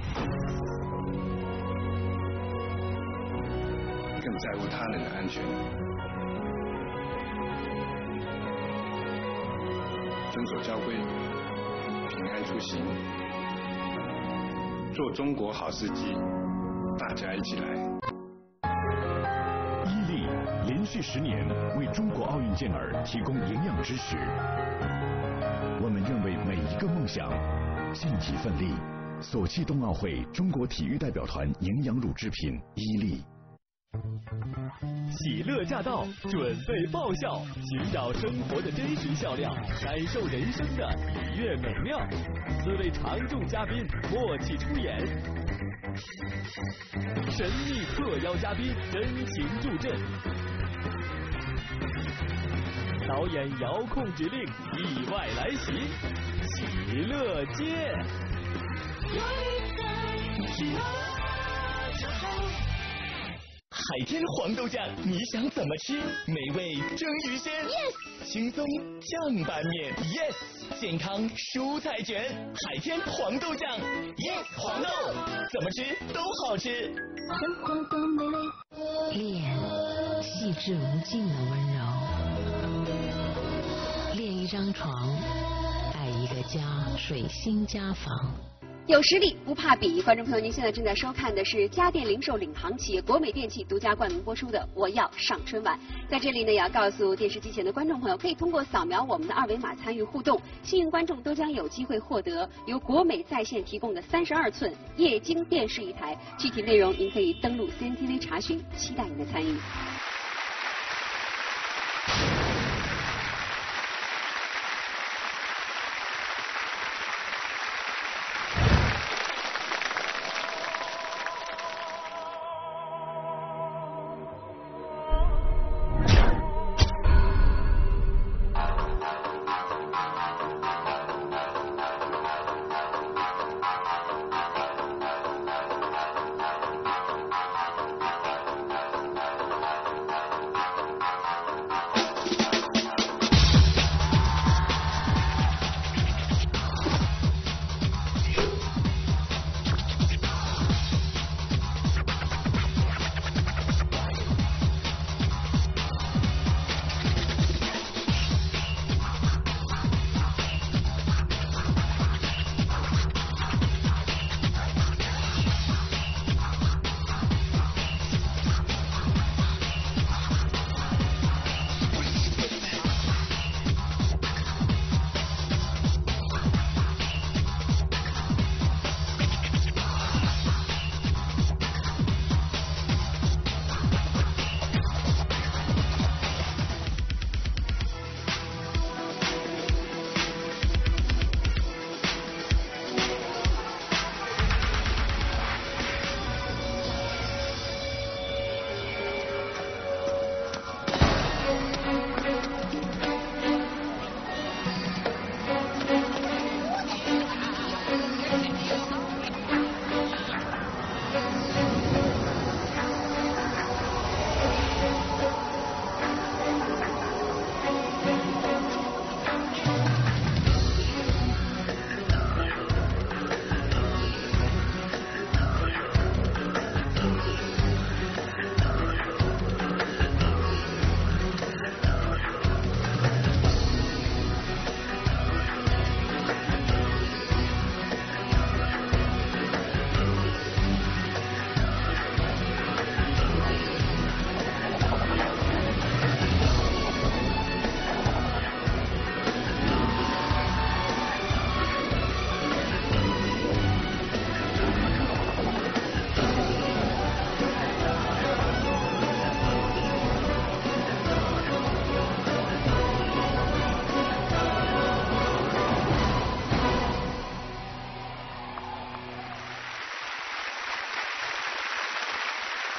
更在乎他人的安全，遵守交规，平安出行，做中国好司机，大家一起来。 伊利连续十年为中国奥运健儿提供营养支持，我们认为每一个梦想尽一份力。索契冬奥会中国体育代表团营养乳制品伊利。 喜乐驾到，准备爆笑，寻找生活的真实笑料，感受人生的喜悦美妙。四位常驻嘉宾默契出演，神秘特邀嘉宾真情助阵，导演遥控指令意外来袭，喜乐街。 海天黄豆酱，你想怎么吃？美味蒸鱼鲜 ，yes； 轻松酱拌面 ，yes； 健康蔬菜卷，海天黄豆酱 ，yes。黄豆怎么吃都好吃。 生活多美丽，恋细致无尽的温柔，恋一张床，爱一个家，水星家房。 有实力不怕比，观众朋友，您现在正在收看的是家电零售领航企业国美电器独家冠名播出的《我要上春晚》。在这里呢，也要告诉电视机前的观众朋友，可以通过扫描我们的二维码参与互动，幸运观众都将有机会获得由国美在线提供的三十二寸液晶电视一台。具体内容您可以登录 C N T V 查询，期待您的参与。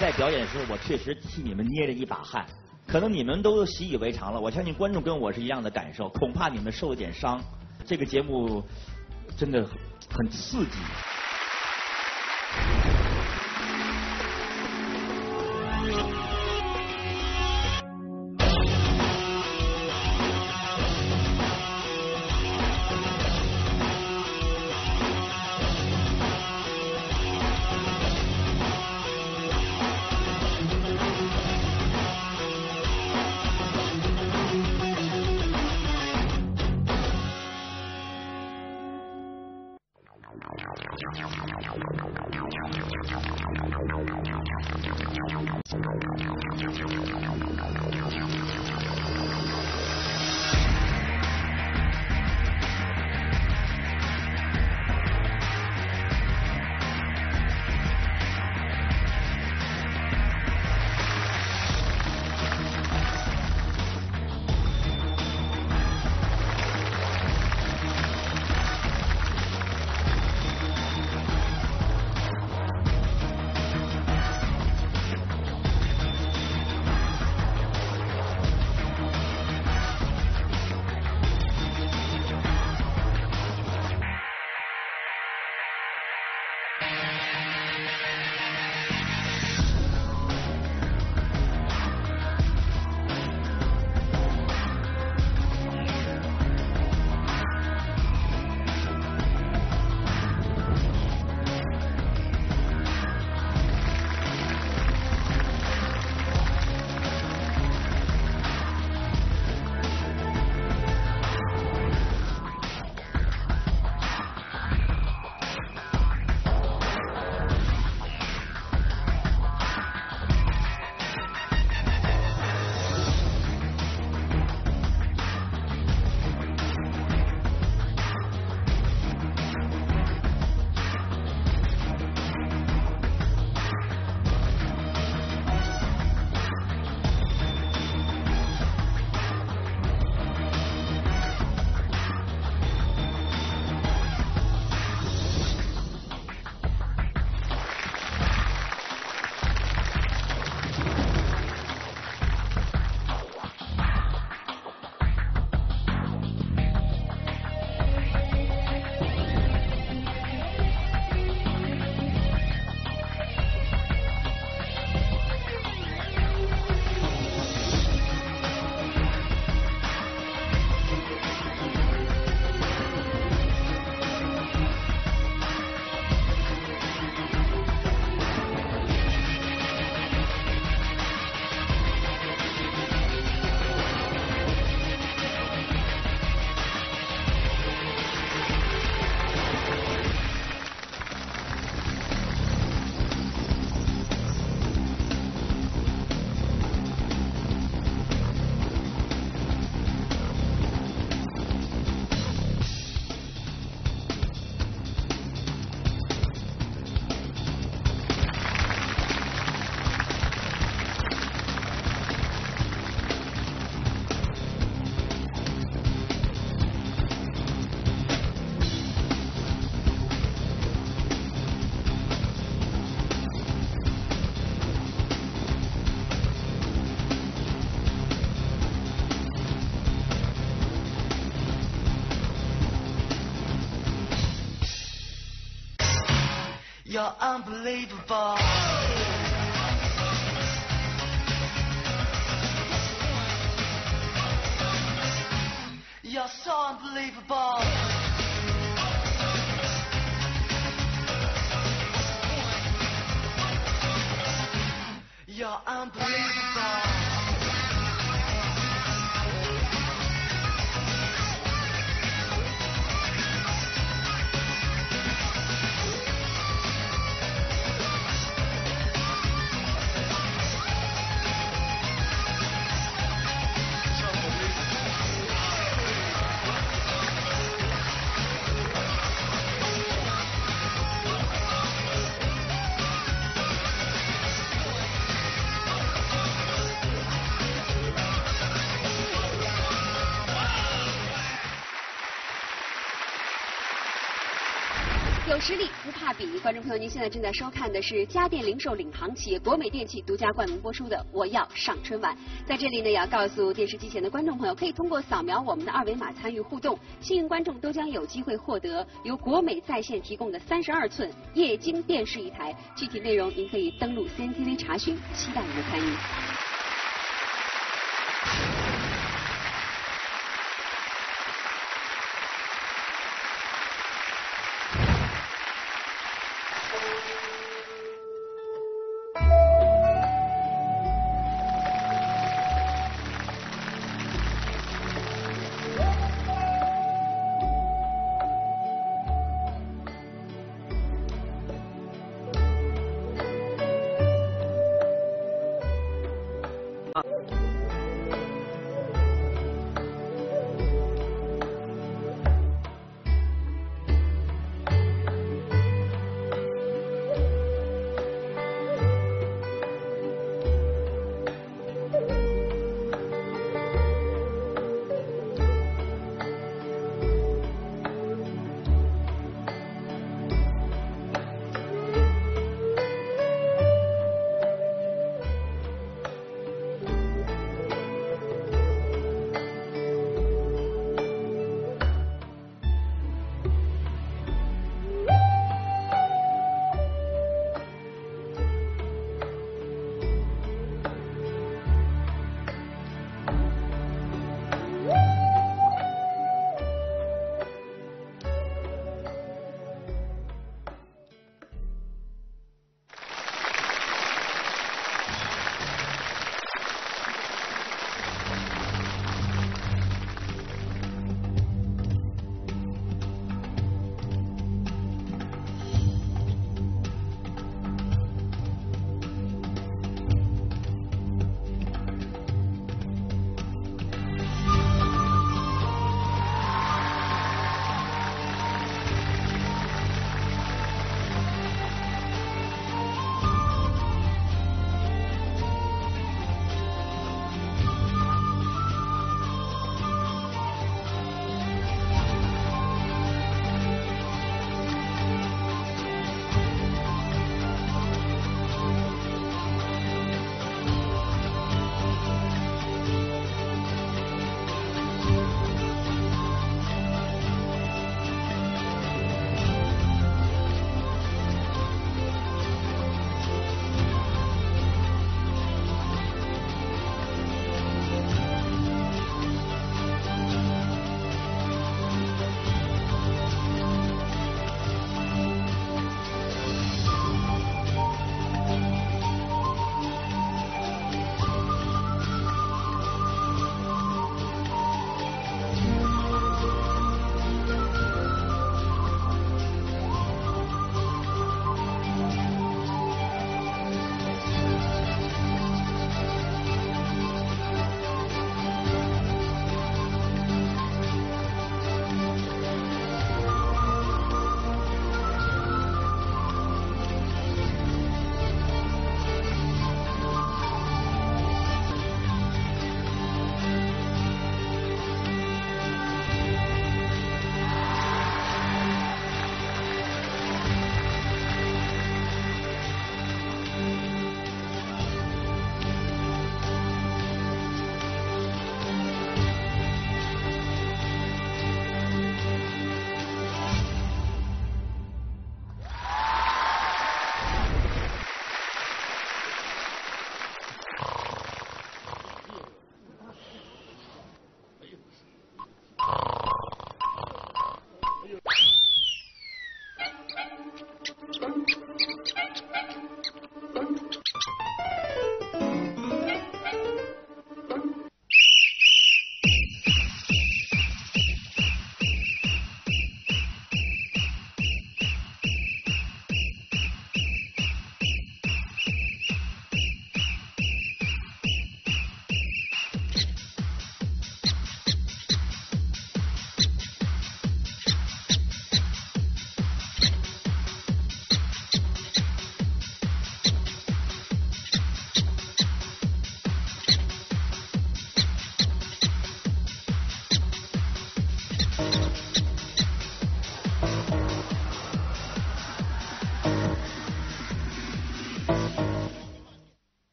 在表演的时候，我确实替你们捏着一把汗。可能你们都习以为常了，我相信观众跟我是一样的感受，恐怕你们受了点伤。这个节目真的很刺激。 You're unbelievable. You're so unbelievable. You're unbelievable. 有实力不怕比。观众朋友，您现在正在收看的是家电零售领航企业国美电器独家冠名播出的《我要上春晚》。在这里呢，也要告诉电视机前的观众朋友，可以通过扫描我们的二维码参与互动，幸运观众都将有机会获得由国美在线提供的三十二寸液晶电视一台。具体内容您可以登录 C N T V 查询，期待您的参与。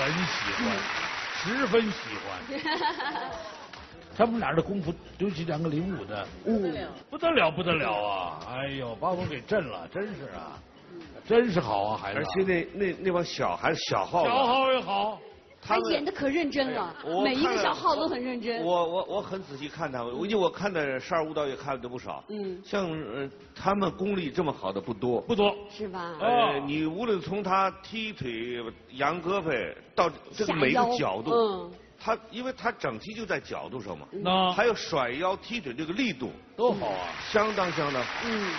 很喜欢，十分喜欢。他们俩的功夫，尤其两个领舞的， 嗯， 不得了不得了啊！哎呦，把我给震了，真是啊，真是好啊，孩子。 而且那那那帮小孩子小号， 小号也好。 他演的可认真了，每一个小号都很认真。 我我我很仔细看他们，因为我看的十二舞蹈也看了不少。嗯，像呃他们功力这么好的不多， 不多， 是吧？ 呃，你无论从他踢腿、扬胳膊到这个每个角度，嗯，他因为他整体就在角度上嘛， 那还有甩腰、踢腿这个力度都好啊， 相当相当好。 嗯。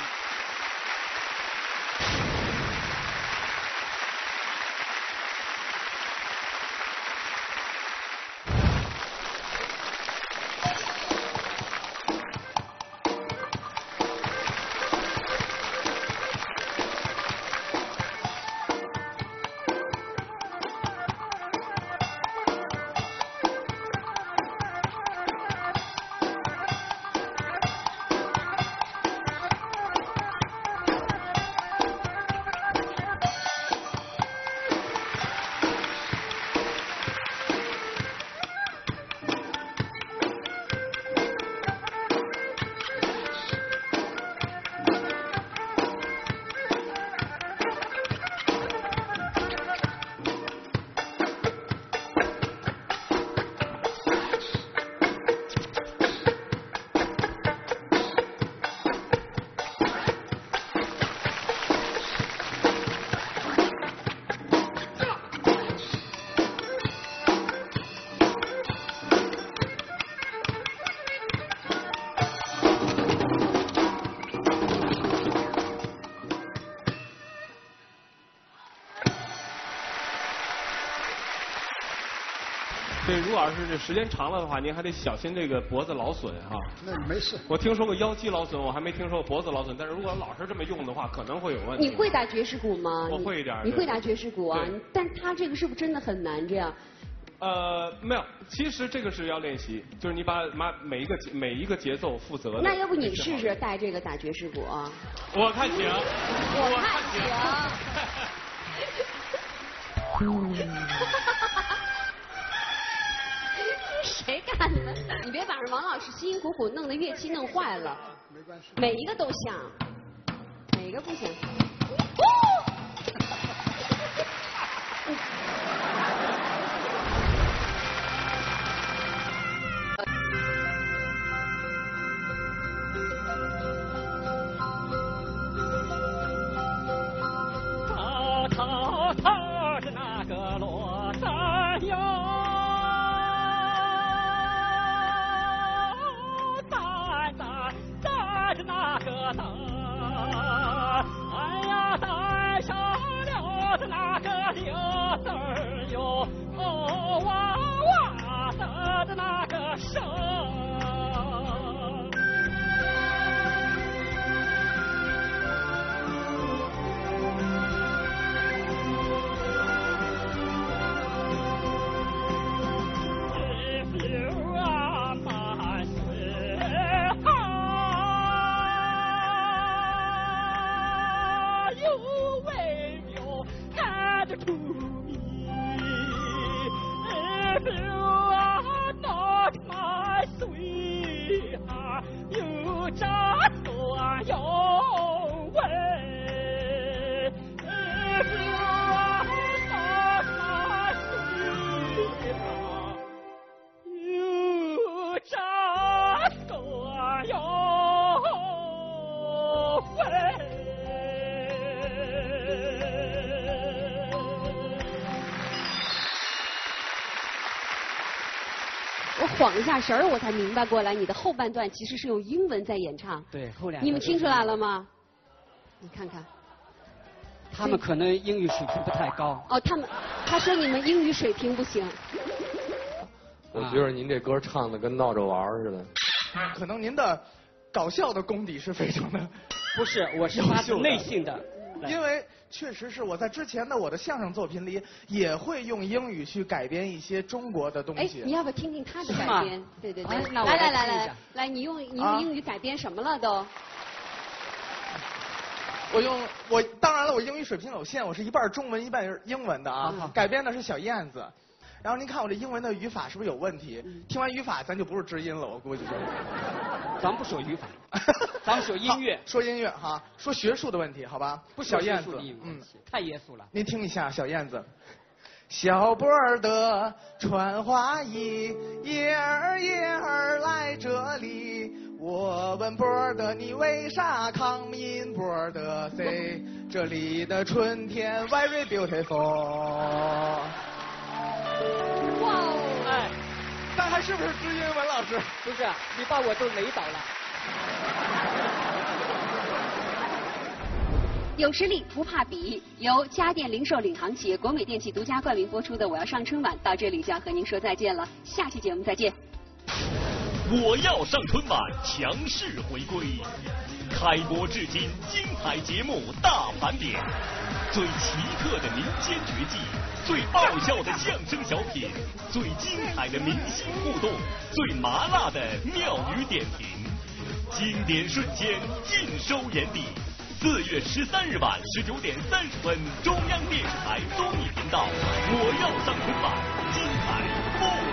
对，如果要是这时间长了的话，您还得小心这个脖子劳损哈。 那没事。 我听说过腰肌劳损，我还没听说过脖子劳损。但是如果老是这么用的话，可能会有问题。 你会打爵士鼓吗？ 我会一点。 你会打爵士鼓啊？但他这个是不是真的很难？这样？ 呃，没有，其实这个是要练习，就是你把把每一个每一个节奏负责的。 那要不你试试带这个打爵士鼓啊？ 我看行。 我看行。嗯。谁干的？你别把王老师辛辛苦苦弄的乐器弄坏了。 没关系。 每一个都响，每一个不响。 滔滔滔着那个罗山哟。那个灯，哎呀，带上了的那个铃声哟，哦哇哇的的那个声。To me, if you are not my sweetheart, you just go on your way. If you are not my sweetheart, you just go on your way. 我晃一下神儿，我才明白过来，你的后半段其实是用英文在演唱。 对，后两。 你们听出来了吗？你看看。 他们可能英语水平不太高。 哦，他们，他说你们英语水平不行。 我觉得您这歌唱的跟闹着玩似的。 可能您的搞笑的功底是非常的。 不是，我是发自内心的。 因为确实是我在之前的我的相声作品里也会用英语去改编一些中国的东西。 哎，你要不要听听他的改编？对对对，来来来来来，你用你用英语改编什么了都？ 我用我当然了，我英语水平有限，我是一半中文一半英文的啊。 嗯、 改编的是小燕子，然后您看我这英文的语法是不是有问题？嗯、听完语法，咱就不是知音了，我估计是。 咱不说语法，咱们说音乐。 说音乐哈，说学术的问题，好吧？ 不小燕子， 嗯，太严肃了。 您听一下小燕子。小波儿的穿花衣，叶儿叶儿来这里。我问波儿的你为啥抗民？波儿的 say 这里的春天 very beautiful。 哇哦！ 哎，但还是不是知音文老师？ 不是，你把我都雷倒了。 有实力不怕比，由家电零售领航企业国美电器独家冠名播出的《我要上春晚》到这里就要和您说再见了，下期节目再见。 我要上春晚强势回归，开播至今精彩节目大盘点，最奇特的民间绝技，最爆笑的相声小品，最精彩的明星互动，最麻辣的妙语点评，经典瞬间尽收眼底。四月十三日晚十九点三十分，中央电视台综艺频道《我要上春晚》，精彩不